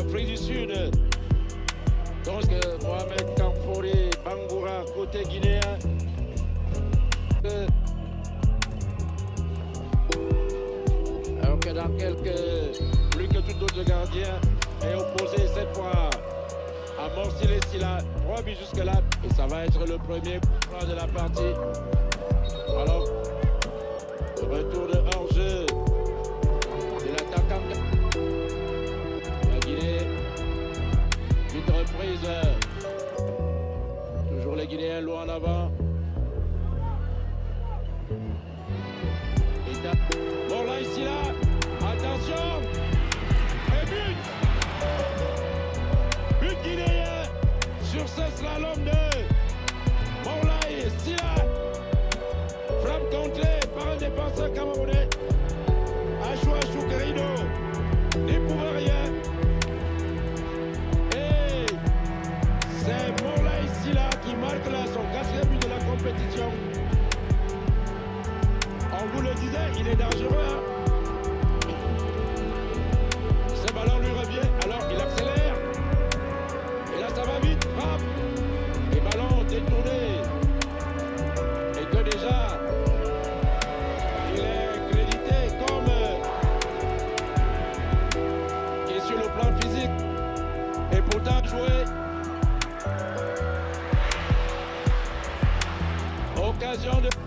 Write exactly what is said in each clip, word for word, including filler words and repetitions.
l'Afrique du Sud. Donc Mohamed Kamfouri Bangoura côté guinéen. Alors que dans quelques, plus que tout autre gardien est opposé cette fois à Morsil Silla. Trois buts jusque là et ça va être le premier point de la partie. Alors, le retour de hors-jeu de l'attaquant. La Guinée, une reprise. Toujours les Guinéens loin en avant. Bon là ici là, attention, et but, but guinéen sur ce slalom de Moulaye Silla, frappe contrée par un défenseur camerounais, Achoua Choukerino, n'y pouvait rien, et c'est Moulaye Silla qui marque là son quatrième but de la compétition. On vous le disait, il est dangereux. Hein? Ce ballon lui revient, alors il accélère. Et là, ça va vite, frappe. Et ballon détourné. Et que déjà, il est crédité comme qui est sur le plan physique. Et pourtant, joué. Occasion de...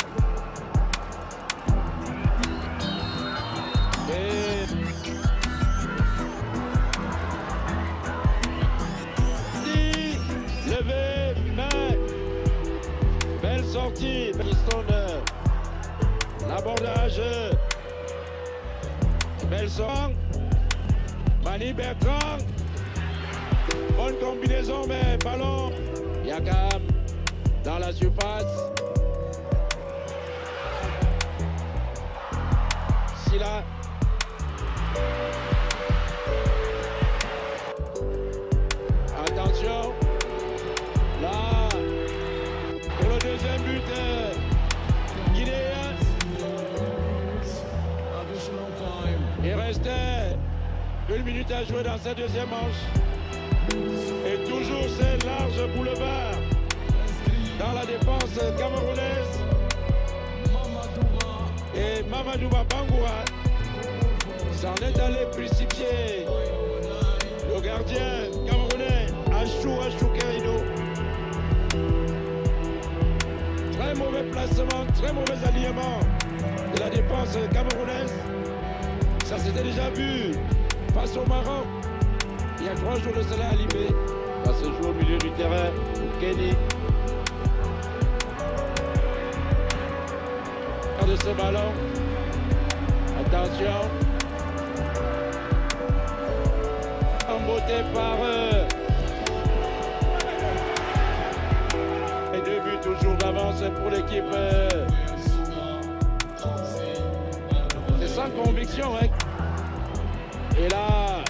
Belle sortie, l'abordage, belle sortie, Mani Bertrand, bonne combinaison mais ballon, Yakam dans la surface, Silla. Attention, là, pour le deuxième but euh, guinéen. Il restait une minute à jouer dans cette deuxième manche. Et toujours ce large boulevard dans la défense camerounaise. Et Mamadouba Bangoura s'en est allé crucifier le gardien camerounais Achoua Choukerino. Très mauvais placement, très mauvais alignement de la défense camerounaise. Ça s'était déjà vu face au Maroc il y a trois jours de cela à Libé. Ça se joue au milieu du terrain pour Kenny. De ce ballon, attention, emboté par eux. Et deux buts toujours d'avance pour l'équipe. C'est sans conviction, hein. Et là,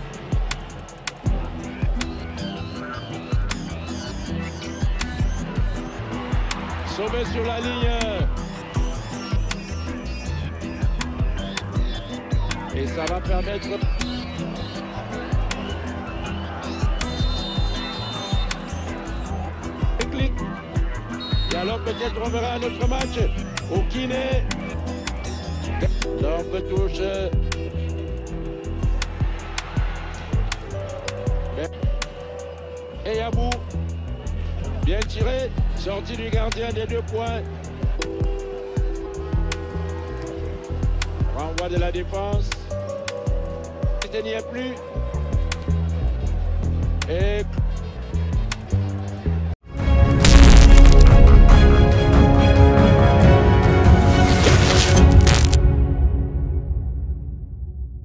sauvé sur la ligne. Et ça va permettre... Clic. Et alors peut-être on verra un autre match au Guinée. Donc touche. Et Yabou. Bien tiré. Sortie du gardien des deux points. Renvoi de la défense. Il n'y a plus. Et